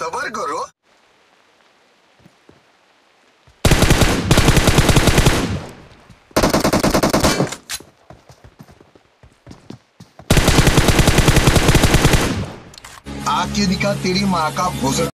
सबर करो। आग क्यों निकाल तेरी माँ का भोसड़।